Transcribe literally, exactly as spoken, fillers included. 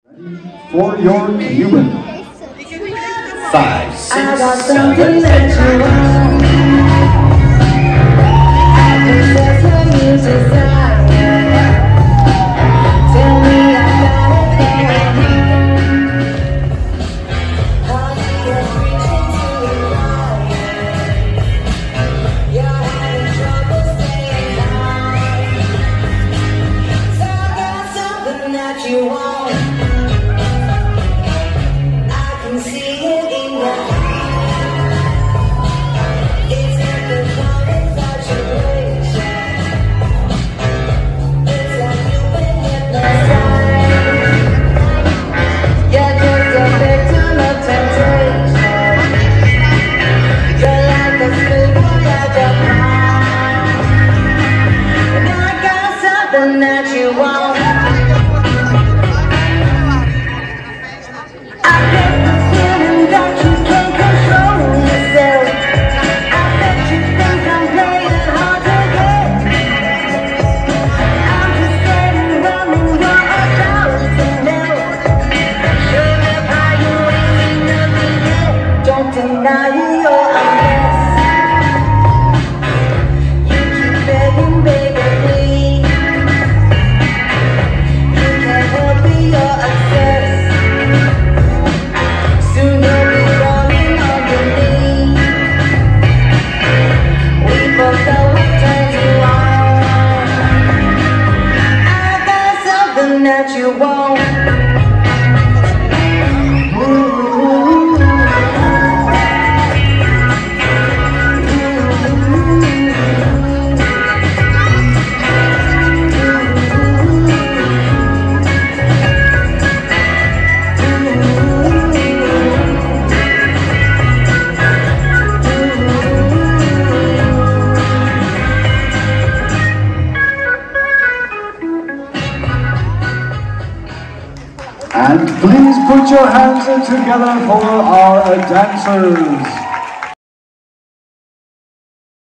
For your Cuban. Five, six, I got seven, something that you want. I possess what you desire. Tell me I got it going. All you just reaching to your life. You're having trouble staying down. So I got something that you want. That you want. I get the feeling that you can't control yourself. I bet you think I'm playing hard to get. I'm just getting running, you're about to know. Show me how you ain't nothing yet. Don't deny you're a mess. You keep begging, baby, please. That you won't. And please put your hands together for our dancers.